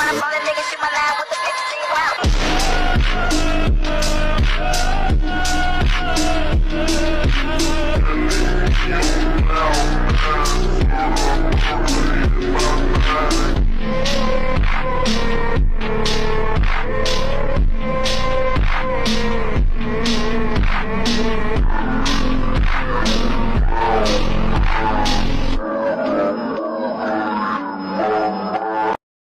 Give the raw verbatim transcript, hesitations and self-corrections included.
wanna ball and niggas shoot my line with the